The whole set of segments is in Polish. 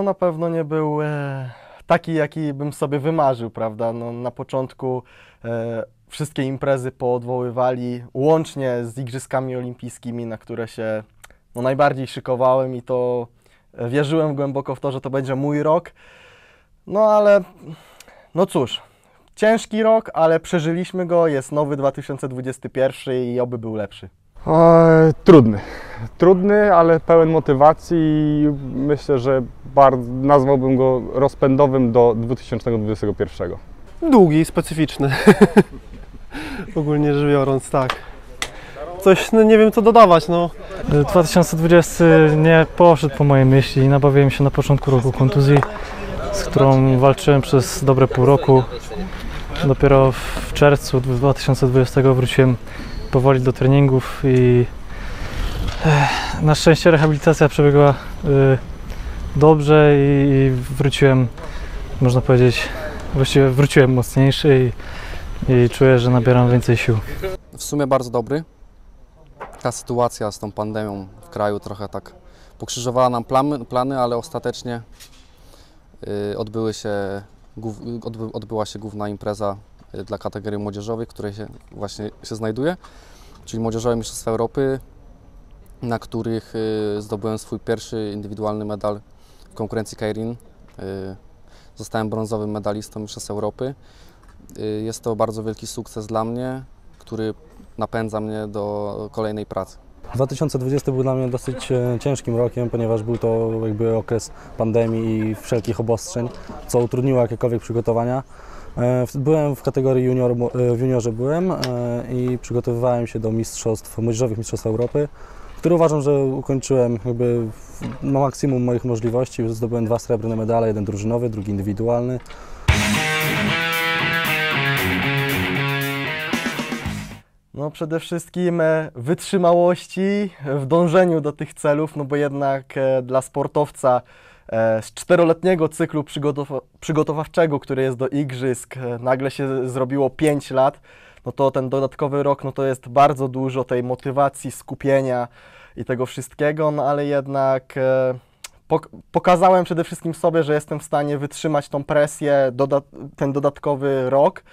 no na pewno nie był taki, jaki bym sobie wymarzył, prawda? No, na początku wszystkie imprezy poodwoływali, łącznie z Igrzyskami Olimpijskimi, na które się najbardziej szykowałem i to wierzyłem głęboko w to, że to będzie mój rok. No ale, no cóż, ciężki rok, ale przeżyliśmy go, jest nowy 2021 i oby był lepszy. Trudny, ale pełen motywacji i myślę, że nazwałbym go rozpędowym do 2021. Długi i specyficzny. Ogólnie rzecz biorąc, tak. Coś, no nie wiem co dodawać, no. 2020 nie poszedł po mojej myśli. Nabawiłem się na początku roku kontuzji, z którą walczyłem przez dobre pół roku. Dopiero w czerwcu 2020 wróciłem powoli do treningów i na szczęście rehabilitacja przebiegła dobrze i wróciłem, można powiedzieć, właściwie wróciłem mocniejszy i czuję, że nabieram więcej sił. W sumie bardzo dobry. Ta sytuacja z tą pandemią w kraju trochę tak pokrzyżowała nam plany, ale ostatecznie odbyła się główna impreza dla kategorii młodzieżowej, w której właśnie się znajduję, czyli Młodzieżowe Mistrzostwa Europy, na których zdobyłem swój pierwszy indywidualny medal w konkurencji Keirin. Zostałem brązowym medalistą Mistrzostw Europy. Jest to bardzo wielki sukces dla mnie, który napędza mnie do kolejnej pracy. 2020 był dla mnie dosyć ciężkim rokiem, ponieważ był to jakby okres pandemii i wszelkich obostrzeń, co utrudniło jakiekolwiek przygotowania. Byłem w kategorii junior, w juniorze i przygotowywałem się do młodzieżowych mistrzostw Europy, które uważam, że ukończyłem jakby na maksimum moich możliwości. Zdobyłem 2 srebrne medale, jeden drużynowy, drugi indywidualny. No przede wszystkim wytrzymałości w dążeniu do tych celów, no bo jednak dla sportowca z 4-letniego cyklu przygotowawczego, który jest do igrzysk, nagle się zrobiło 5 lat, no to ten dodatkowy rok, no to jest bardzo dużo tej motywacji, skupienia i tego wszystkiego, no ale jednak pokazałem przede wszystkim sobie, że jestem w stanie wytrzymać tą presję, ten dodatkowy rok.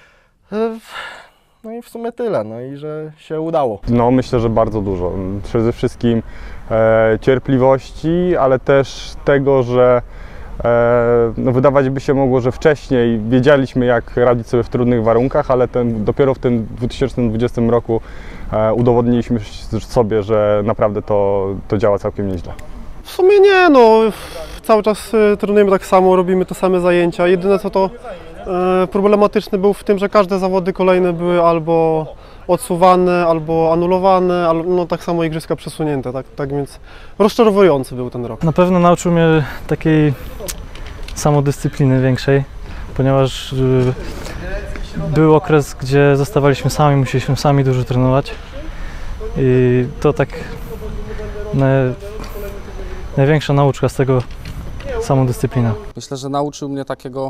No i w sumie tyle, no i że się udało. No myślę, że bardzo dużo. Przede wszystkim cierpliwości, ale też tego, że no wydawać by się mogło, że wcześniej wiedzieliśmy, jak radzić sobie w trudnych warunkach, ale dopiero w tym 2020 roku udowodniliśmy sobie, że naprawdę to działa całkiem nieźle. W sumie nie, no. Cały czas trenujemy tak samo, robimy te same zajęcia. Jedyne co to problematyczne był w tym, że każde zawody kolejne były albo odsuwane, albo anulowane, no tak samo igrzyska przesunięte, tak więc rozczarowujący był ten rok. Na pewno nauczył mnie takiej samodyscypliny większej, ponieważ był okres, gdzie zostawaliśmy sami, musieliśmy sami dużo trenować i to tak największa nauczka z tego samodyscyplina. Myślę, że nauczył mnie takiego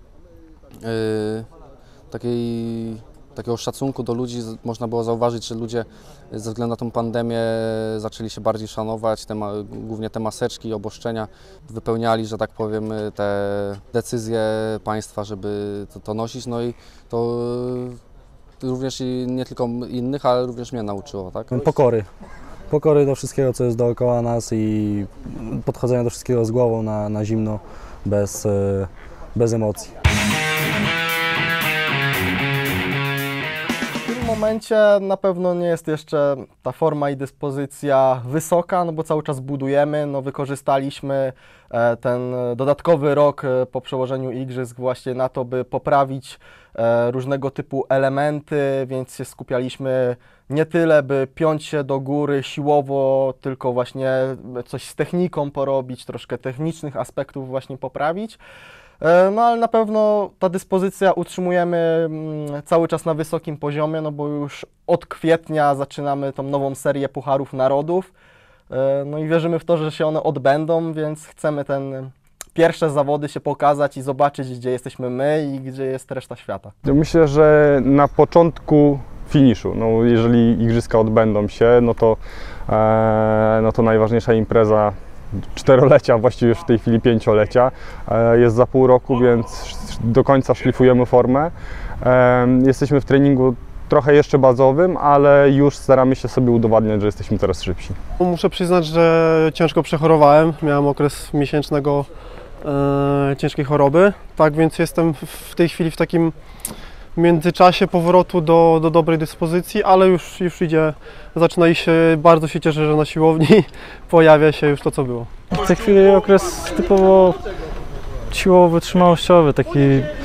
szacunku do ludzi. Można było zauważyć, że ludzie ze względu na tą pandemię zaczęli się bardziej szanować, głównie te maseczki i obostrzenia wypełniali, że tak powiem, te decyzje państwa, żeby to nosić, no i to również i nie tylko innych, ale również mnie nauczyło, tak? Pokory do wszystkiego, co jest dookoła nas i podchodzenia do wszystkiego z głową na zimno, bez emocji. W tym momencie na pewno nie jest jeszcze ta forma i dyspozycja wysoka, no bo cały czas budujemy, no wykorzystaliśmy ten dodatkowy rok po przełożeniu igrzysk właśnie na to, by poprawić różnego typu elementy, więc się skupialiśmy nie tyle, by piąć się do góry siłowo, tylko właśnie coś z techniką porobić, troszkę technicznych aspektów właśnie poprawić. No ale na pewno ta dyspozycja utrzymujemy cały czas na wysokim poziomie, no bo już od kwietnia zaczynamy tą nową serię Pucharów Narodów. No i wierzymy w to, że się one odbędą, więc chcemy pierwsze zawody się pokazać i zobaczyć, gdzie jesteśmy my i gdzie jest reszta świata. Myślę, że na początku finiszu, no jeżeli igrzyska odbędą się, no to najważniejsza impreza 4-lecia, właściwie już w tej chwili 5-lecia. Jest za pół roku, więc do końca szlifujemy formę. Jesteśmy w treningu trochę jeszcze bazowym, ale już staramy się sobie udowadniać, że jesteśmy coraz szybsi. Muszę przyznać, że ciężko przechorowałem. Miałem okres miesięcznego ciężkiej choroby, tak więc jestem w tej chwili w takim międzyczasie powrotu do dobrej dyspozycji, ale już idzie, zaczyna iść, bardzo się cieszę, że na siłowni pojawia się już to, co było. W tej chwili okres typowo siłowo-wytrzymałościowy, taki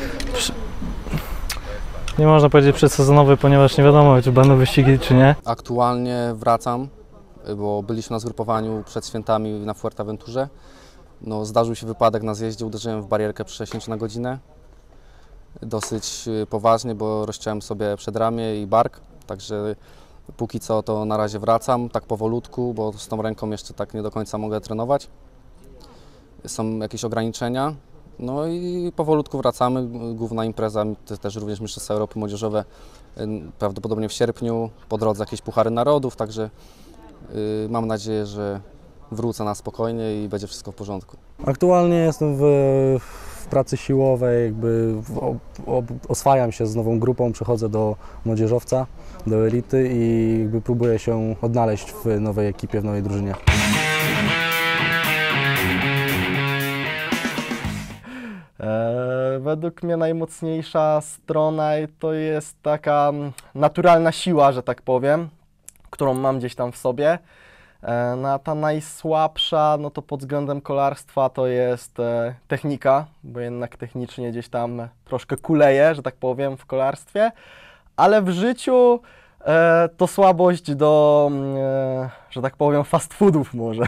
nie można powiedzieć przedsezonowy, ponieważ nie wiadomo, czy będą wyścigi, czy nie. Aktualnie wracam, bo byliśmy na zgrupowaniu przed świętami na Fuerteventurze. No, zdarzył się wypadek na zjeździe, uderzyłem w barierkę przy 60 na godzinę. Dosyć poważnie, bo rozciąłem sobie przedramię i bark, także póki co to na razie wracam, tak powolutku, bo z tą ręką jeszcze tak nie do końca mogę trenować. Są jakieś ograniczenia, no i powolutku wracamy. Główna impreza, też również Mistrzostwa Europy Młodzieżowe, prawdopodobnie w sierpniu, po drodze jakieś Puchary Narodów, także mam nadzieję, że wrócę na spokojnie i będzie wszystko w porządku. Aktualnie jestem w pracy siłowej, jakby oswajam się z nową grupą, przechodzę do młodzieżowca, do elity i jakby próbuję się odnaleźć w nowej ekipie, w nowej drużynie. Według mnie najmocniejsza strona to jest taka naturalna siła, że tak powiem, którą mam gdzieś tam w sobie. No, ta najsłabsza, no to pod względem kolarstwa to jest technika, bo jednak technicznie gdzieś tam troszkę kuleję, że tak powiem, w kolarstwie, ale w życiu to słabość do, że tak powiem, fast foodów może.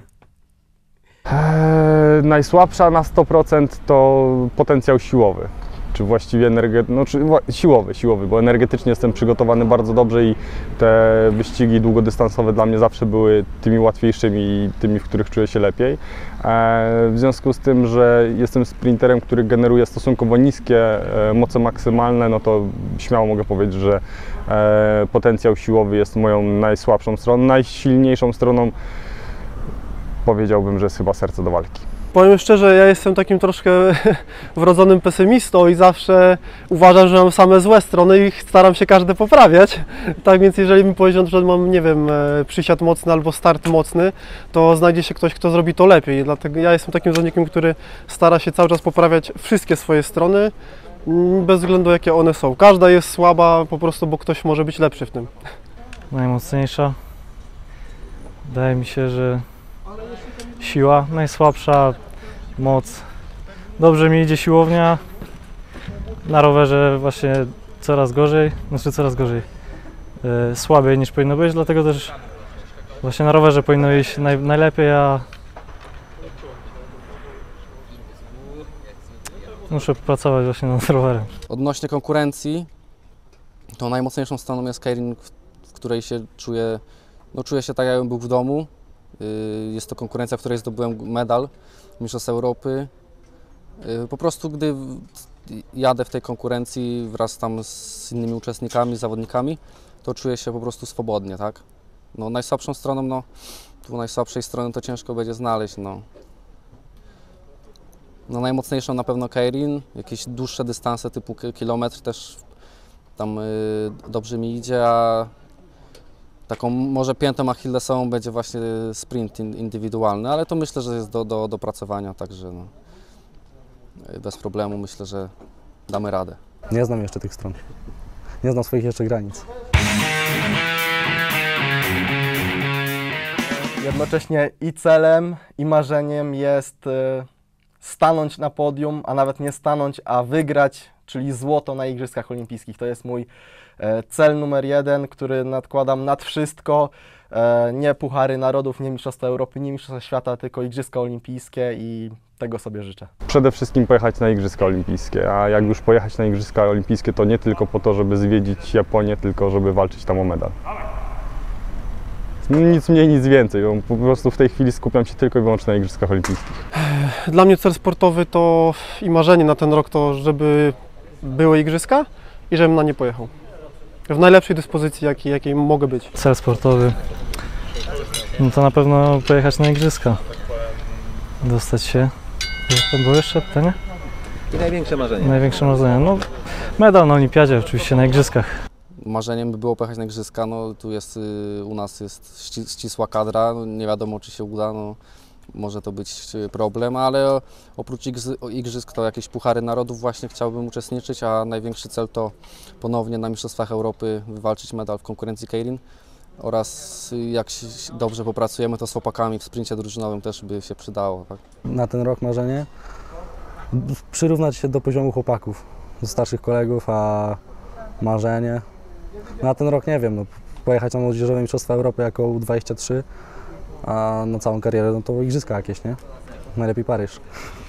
Najsłabsza na 100% to potencjał siłowy, czy właściwie siłowy, bo energetycznie jestem przygotowany bardzo dobrze i te wyścigi długodystansowe dla mnie zawsze były tymi łatwiejszymi i tymi, w których czuję się lepiej. W związku z tym, że jestem sprinterem, który generuje stosunkowo niskie moce maksymalne, no to śmiało mogę powiedzieć, że potencjał siłowy jest moją najsłabszą stroną. Najsilniejszą stroną powiedziałbym, że jest chyba serce do walki. Powiem szczerze, ja jestem takim troszkę wrodzonym pesymistą i zawsze uważam, że mam same złe strony i staram się każde poprawiać. Tak więc jeżeli mi powiedział, że mam, nie wiem, przysiad mocny albo start mocny, to znajdzie się ktoś, kto zrobi to lepiej. Dlatego ja jestem takim zawodnikiem, który stara się cały czas poprawiać wszystkie swoje strony, bez względu jakie one są. Każda jest słaba po prostu, bo ktoś może być lepszy w tym. Najmocniejsza, wydaje mi się, że siła, najsłabsza moc. Dobrze mi idzie siłownia, na rowerze właśnie coraz gorzej, słabiej niż powinno być, dlatego też właśnie na rowerze powinno iść najlepiej, a muszę pracować właśnie nad rowerem. Odnośnie konkurencji, to najmocniejszą stroną jest keirin, w której się czuję się tak, jakbym był w domu. Jest to konkurencja, w której zdobyłem medal Mistrzostw Europy. Po prostu gdy jadę w tej konkurencji wraz tam z innymi uczestnikami, zawodnikami, to czuję się po prostu swobodnie, tak? No, najsłabszą stroną, no, tu najsłabszej strony to ciężko będzie znaleźć, no. No, najmocniejszą na pewno keirin, jakieś dłuższe dystanse typu kilometr też tam dobrze mi idzie, a taką może piętą achillesową będzie właśnie sprint indywidualny, ale to myślę, że jest do dopracowania, także no, bez problemu myślę, że damy radę. Nie znam jeszcze tych stron. Nie znam swoich jeszcze granic. Jednocześnie i celem, i marzeniem jest stanąć na podium, a nawet nie stanąć, a wygrać, czyli złoto na Igrzyskach Olimpijskich. To jest mój cel numer 1, który nadkładam nad wszystko. Nie Puchary Narodów, nie Mistrzostwa Europy, nie Mistrzostwa Świata, tylko Igrzyska Olimpijskie i tego sobie życzę. Przede wszystkim pojechać na Igrzyska Olimpijskie, a jak już pojechać na Igrzyska Olimpijskie, to nie tylko po to, żeby zwiedzić Japonię, tylko żeby walczyć tam o medal. Nic mniej, nic więcej. Po prostu w tej chwili skupiam się tylko i wyłącznie na Igrzyskach Olimpijskich. Dla mnie cel sportowy to i marzenie na ten rok to, żeby były Igrzyska i żebym na nie pojechał. W najlepszej dyspozycji, jakiej mogę być. Cel sportowy, no to na pewno pojechać na Igrzyska. dostać się. To było jeszcze pytanie? I największe marzenie? Największe marzenie? No, medal na olimpiadzie, oczywiście na igrzyskach. Marzeniem by było pojechać na igrzyska, no tu jest, u nas jest ścisła kadra, no, nie wiadomo czy się uda, no, może to być problem, ale oprócz igrzysk to jakieś puchary narodów właśnie chciałbym uczestniczyć, a największy cel to ponownie na Mistrzostwach Europy wywalczyć medal w konkurencji Keirin oraz jak się dobrze popracujemy to z chłopakami w sprincie drużynowym też by się przydało. Tak? Na ten rok marzenie przyrównać się do poziomu chłopaków, do starszych kolegów, a marzenie na ten rok nie wiem, no, pojechać na młodzieżowe Mistrzostwa Europy jako U23, a na całą karierę no to igrzyska jakieś, nie? Najlepiej Paryż.